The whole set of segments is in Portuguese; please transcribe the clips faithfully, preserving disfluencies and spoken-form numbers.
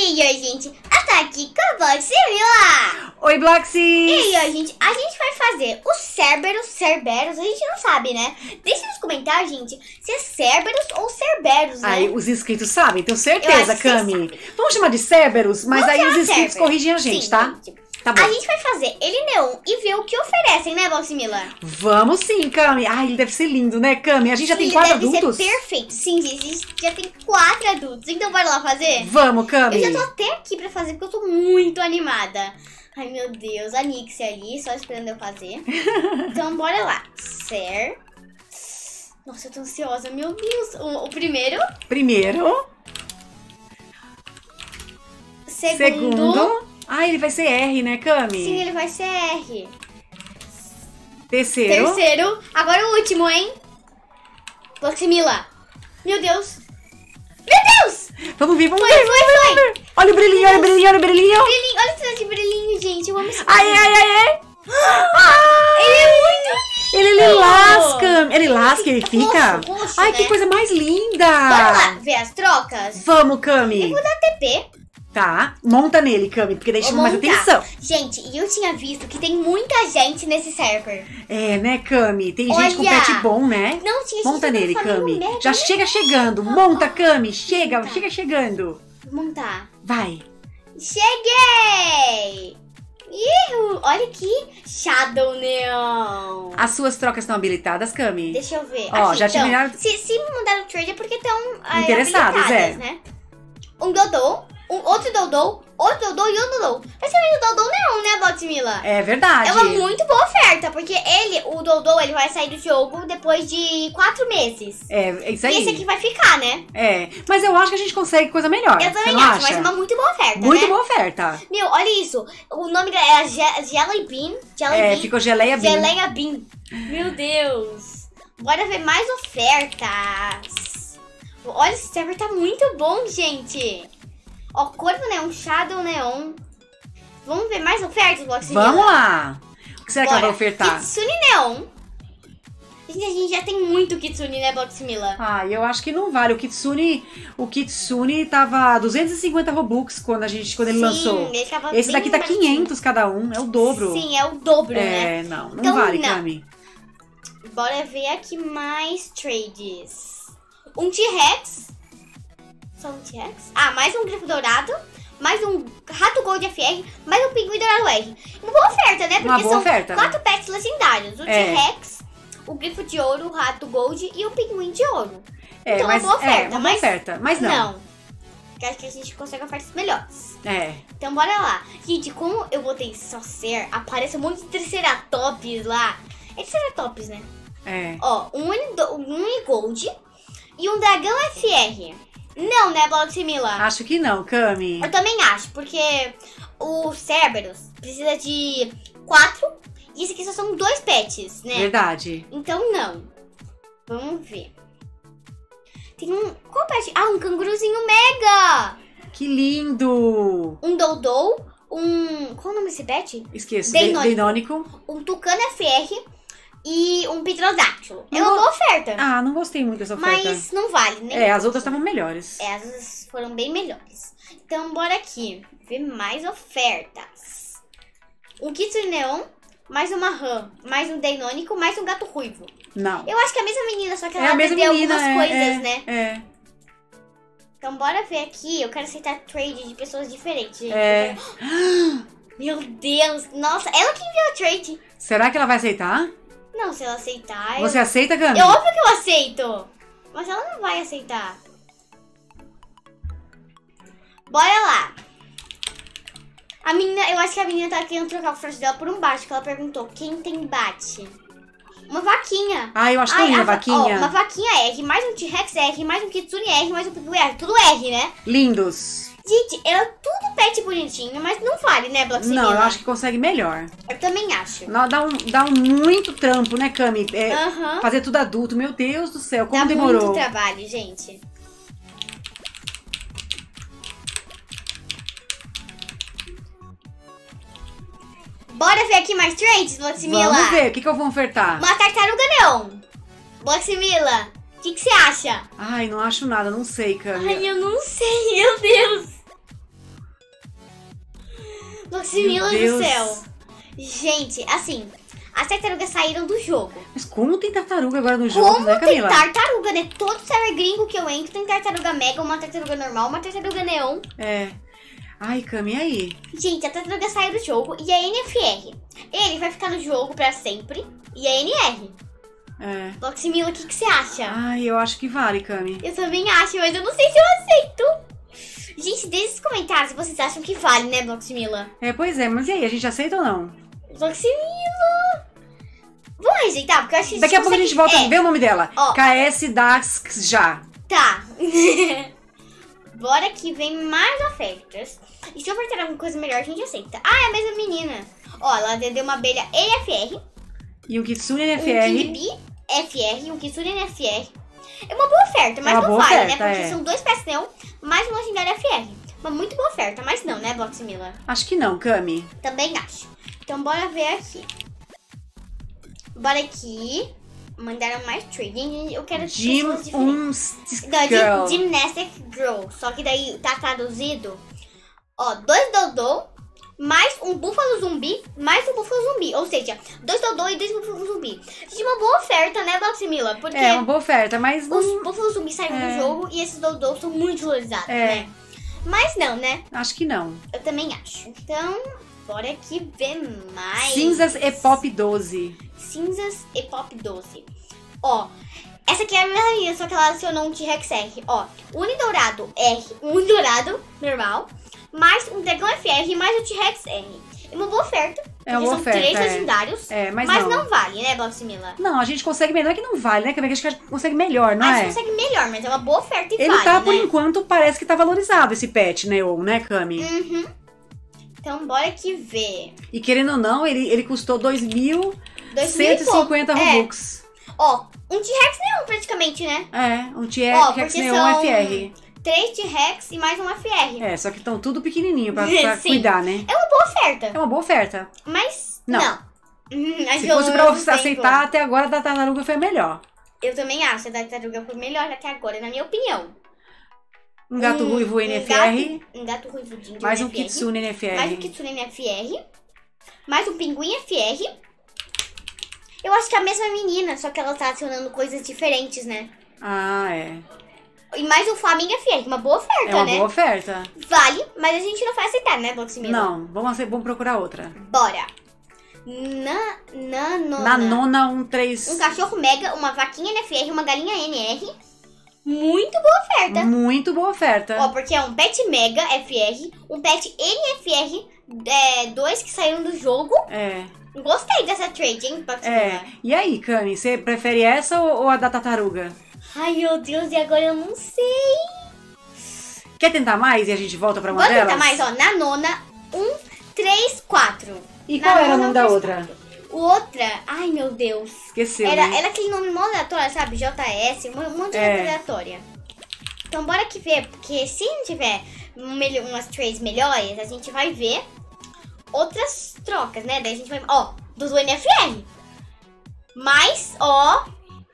E aí, gente, tá aqui com a Bloximila. Oi, Bloxy! E aí, gente, a gente vai fazer o Cerberus, Cerberus, a gente não sabe, né? Deixa nos comentários, gente, se é Cerberus ou Cerberus, né? Aí, os inscritos sabem, tenho certeza, Cami. Vamos chamar de Cerberus, mas Vamos aí os inscritos Cerberus. corrigem a gente, Sim, tá? gente. Tá bom. A gente vai fazer ele neon e ver o que oferecem, né, Bloximila? Vamos sim, Cami. Ai, ele deve ser lindo, né, Cami? A gente já Sim, tem quatro deve adultos? Ser perfeito. Sim, gente, a gente já tem quatro adultos. Então, bora lá fazer? Vamos, Cami. Eu já tô até aqui pra fazer, porque eu tô muito animada. Ai, meu Deus, a Nixie ali, só esperando eu fazer. Então, bora lá. Cer... Nossa, eu tô ansiosa, meu Deus. O, o primeiro. Primeiro. Segundo. Segundo. Ah, ele vai ser R, né, Cami? Sim, ele vai ser R. Terceiro. Terceiro. Agora o último, hein? Bloximila. Meu Deus. Meu Deus! Vamos ver, vamos Foi, ver. foi, vamos foi. ver. Olha o brilhinho, olha o brilhinho, olha o brilhinho. Brilhinho, olha esse tanto de brilhinho, gente. Eu amo esse Ai, brilhinho. ai, ai, ai. Ele é muito lindo. Ele é lilás, Cami. É lilás que ele Roxo, fica? roxo, Ai, né? que coisa mais linda. Bora lá ver as trocas? Vamos, Cami. Eu vou dar T P. Tá, monta nele, Cami, porque daí Vou chama mais montar. atenção. Gente, e eu tinha visto que tem muita gente nesse server. É, né, Cami? Tem Olha. gente com pet bom, né? Não tinha Monta gente nele, do Flamengo Cami. Mega, Já né? chega chegando. Monta, Cami. Chega, chega chegando. Vou montar. Vai. Cheguei! Ihu, olha aqui. Shadow Neon. As suas trocas estão habilitadas, Cami? Deixa eu ver. Ó, aqui, já te então, mandaram- se, se mandaram o trade é porque estão Interessados, é. né? Um Dodô, um outro Dodô, outro Dodô e outro Dodô. Praticamente o Dodô Neon, né, Bloximila? É verdade. É uma muito boa oferta, porque ele, o Dodô, ele vai sair do jogo depois de quatro meses. É, é isso E aí. esse aqui vai ficar, né? É, mas eu acho que a gente consegue coisa melhor. Eu você também não acho, acha? mas é uma muito boa oferta, Muito né? boa oferta. Meu, olha isso. O nome dela é a Ge- Jelly Bean. Jelly É, Bean. ficou geleia bean. Geleia Bean. Meu Deus. Bora ver mais ofertas. Olha, esse server tá muito bom, gente. Ó, cor do neon, shadow neon. Vamos ver mais ofertas, Bloximila? Vamos lá. O que será que ela vai ofertar? Kitsune neon. Gente, a gente já tem muito Kitsune, né, Bloximila? Ah, eu acho que não vale. O Kitsune, o Kitsune tava duzentos e cinquenta Robux quando a gente quando ele Sim, lançou. ele tava Esse bem daqui tá baratinho. quinhentos cada um, é o dobro. Sim, é o dobro, né? É, não, não Então, vale, não. Cami. Bora ver aqui mais trades. Um T-Rex. Só um T-Rex? Ah, mais um grifo dourado. Mais um rato gold F R. Mais um pinguim dourado R. Uma boa oferta, né? Porque Uma boa são oferta. quatro pets legendários. O É. T-Rex, o grifo de ouro, o rato gold e o pinguim de ouro. É, Então, mas uma boa oferta, é, uma boa mas- oferta, mas não. Não. Porque acho que a gente consegue ofertas melhores. É. Então bora lá. Gente, como eu botei só ser, aparece um monte de triceratops lá. É triceratops, né? É. Ó, um Uni- um Unigold e um dragão F R. Não, né, Bloximila? Acho que não, Cami. Eu também acho, porque o Cerberus precisa de quatro e esse aqui só são dois pets, né? Verdade. Então não. Vamos ver. Tem um... Qual pet? Ah, um canguruzinho mega! Que lindo! Um Doudou, um... Qual o nome desse pet? Esqueço. Deinônico. Deinônico. Um Tucano F R e um Pterodáctilo. É Não uma vou- boa oferta. Ah, não gostei muito dessa oferta. Mas não vale, né? É, as outras estavam melhores. É, as outras foram bem melhores. Então, bora aqui ver mais ofertas. Um Kitsune Neon, mais uma Ram, mais um Deinônico, mais um Gato Ruivo. Não. Eu acho que é a mesma menina, só que É ela a mesma perdeu menina, algumas é, coisas, é, né? É. Então, bora ver aqui. Eu quero aceitar trade de pessoas diferentes, gente. É. Eu quero- Meu Deus! Nossa, ela que enviou a trade. Será que ela vai aceitar? Não, se ela aceitar... Você eu... aceita, Cami? É óbvio que eu aceito. Mas ela não vai aceitar. Bora lá. A menina, eu acho que a menina tá querendo trocar o frete dela por um baixo, que ela perguntou, quem tem bate? Uma vaquinha. Ah, eu acho tão Ai, linda a va- vaquinha. ó, uma vaquinha R, mais um T-Rex R, mais um Kitsune R, mais um Pingu R. Tudo R, né? Lindos. Gente, é tudo pet bonitinho, mas não vale, né, Bloximila? Não, eu acho que consegue melhor. Eu também acho. Não, Dá um, dá um muito trampo, né, Cami? É, Aham. Fazer tudo adulto. Meu Deus do céu, como Dá demorou. muito trabalho, gente. Bora ver aqui mais trades, Bloximila? Vamos ver, o que, que eu vou ofertar? Uma tartaruga neon. Bloximila, o que, que você acha? Ai, não acho nada, não sei, Cami. Ai, eu não sei, meu Deus. Bloximila Meu do Deus. céu. Gente, assim, as tartarugas saíram do jogo. Mas como tem tartaruga agora no jogo, Como né, tem Camila? tartaruga, né? Todo server gringo que eu entro tem tartaruga mega, uma tartaruga normal, uma tartaruga neon. É. Ai, Cami, e aí? Gente, a tartaruga saiu do jogo e a N F R. Ele vai ficar no jogo pra sempre. E a N R. É. Bloximila, o que, que você acha? Ai, eu acho que vale, Cami. Eu também acho, mas eu não sei se eu aceito. Gente, deixe nos comentários se vocês acham que vale, né, Bloximila? É, pois é, mas e aí, a gente aceita ou não? Bloximila. Vamos rejeitar, porque eu acho que Daqui a pouco a gente volta é, a ver o nome dela. Ó. K S Dax já. Tá. Bora que vem mais ofertas. E se ofertar alguma coisa melhor, a gente aceita. Ah, é a mesma menina. Ó, ela deu uma abelha N F R. E um Kitsune Um N F R. King Bee F R, um Kitsune N F R. É uma boa oferta, mas É uma não boa vale, oferta, né? Porque é. são dois pets neon, mais um legendário F R. Uma muito boa oferta, mas não, né, Bloximila? Acho que não, Cami. Também acho. Então bora ver aqui. Bora aqui. Mandaram mais trading. Eu quero Gym pessoas diferentes. um Não, Girl. Gym- Gymnastic Girl. Só que daí tá traduzido. Ó, dois Dodô, mais um búfalo zumbi, mais um búfalo zumbi. Ou seja, dois Dodô e dois búfalos zumbi. Gente, uma boa oferta, né, Bloximila? Porque É, uma boa oferta, mas não... os búfalos zumbi saíram É. do jogo e esses Dodô são muito valorizados, É. né? Mas não, né? Acho que não. Eu também acho. Então, bora aqui ver mais. Cinzas e Pop doze. Cinzas e Pop doze. Ó, essa aqui é a minha linha, só que ela adicionou um T-Rex R. Ó, Unidourado R, um Unidourado normal, mais um Dragão F R, mais um T-Rex R. É uma boa oferta, É porque uma boa são oferta, três é. legendários, É, mas, mas, não. não. vale, né, Bloximila? Não, a gente consegue melhor. Não é que não vale, né, Cami? A gente consegue melhor, não A é? gente consegue melhor, mas é uma boa oferta e Ele vale, tá, por né? enquanto, parece que tá valorizado esse pet, né, ou, né, Cami? Uhum. Então, bora aqui ver. E querendo ou não, ele, ele custou dois mil dois mil cento e e pouco. cinquenta É. Robux. Ó, um T-Rex neon praticamente, né? É, um Ó, T-Rex porque Neon são F R. três T-Rex e mais um F R. É, só que estão tudo pequenininho pra, pra Sim. cuidar, né? É uma boa oferta, É uma boa oferta. mas Não. não. Hum, Se adiou fosse pra muito você aceitar, tempo. até agora a da tartaruga foi a melhor. Eu também acho, a da tartaruga foi melhor até agora, na minha opinião. Um gato Um- ruivo um N F R, gato, um gato ruivudinho de mais um N F R, Kitsune N F R. mais um Kitsune N F R, mais um pinguim F R. Eu acho que é a mesma menina, só que ela tá adicionando coisas diferentes, né? Ah, é. E mais um Flamingo F R, uma boa oferta, É uma né? boa oferta. Vale, mas a gente não vai aceitar, né, Bloximila? Não, vamos, vamos procurar outra. Bora. Na, na nona. Na nona, um três. Um cachorro mega, uma vaquinha N F R, uma galinha N R. Muito boa oferta. Muito boa oferta. Ó, porque é um pet mega F R, um pet N F R, é, dois que saíram do jogo. É, Gostei dessa trade, hein, Bloximila? é. E aí, Cami, você prefere essa ou, ou a da tartaruga? Ai, meu Deus, e agora eu não sei. Quer tentar mais e a gente volta pra uma Vamos delas? tentar mais, ó. Na nona, um, três, quatro. E Na qual era o nona, nome da três, outra? quatro. O outra, ai, meu Deus. Esqueceu, Era, né? era aquele nome mó aleatório, sabe? J S, um monte de É. letra aleatória. Então bora aqui ver, porque se não tiver um melhor- umas trades melhores, a gente vai ver outras trocas, né? Daí a gente vai, ó, do N F R. Mas, ó,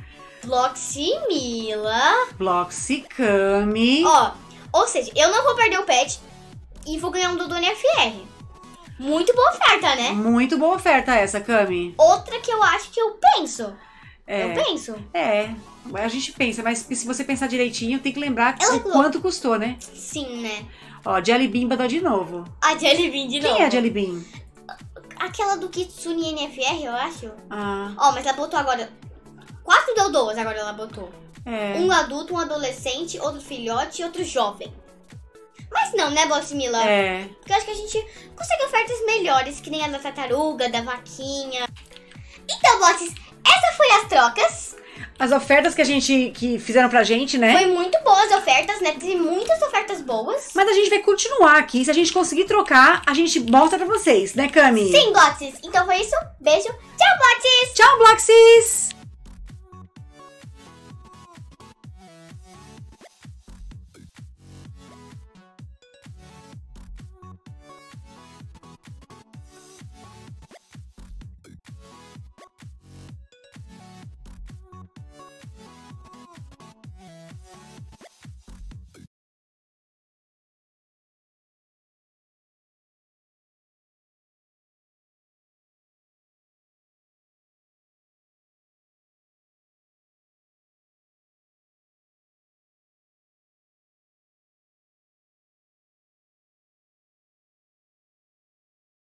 Bloximila. Bloxy, Cami. Ó, ou seja, eu não vou perder o pet e vou ganhar um do N F R. Muito boa oferta, né? Muito boa oferta essa, Cami. Outra que eu acho que eu penso. É. Eu penso. É, a gente pensa, mas se você pensar direitinho, tem que lembrar Ela o falou. quanto custou, né? Sim, né? Ó, Jelly Bean badou de novo. A Jelly Bean de Quem novo. é a Jelly Bean? Aquela do Kitsune N F R, eu acho. Ah, Ó, mas ela botou agora quatro Dodôs, agora ela botou. é. Um adulto, um adolescente, outro filhote e outro jovem. Mas não, né, Bloximila? É. Porque eu acho que a gente consegue ofertas melhores, que nem a da tartaruga, da vaquinha. Então, Bloxis, essa foi as trocas. As ofertas que a gente que fizeram pra gente, né? Foi muito boas ofertas, né? Teve muitas ofertas boas. Mas a gente vai continuar aqui. Se a gente conseguir trocar, a gente mostra pra vocês, né, Cami? Sim, Bloxis. Então foi isso. Beijo. Tchau, Bloxis. Tchau, Bloxys!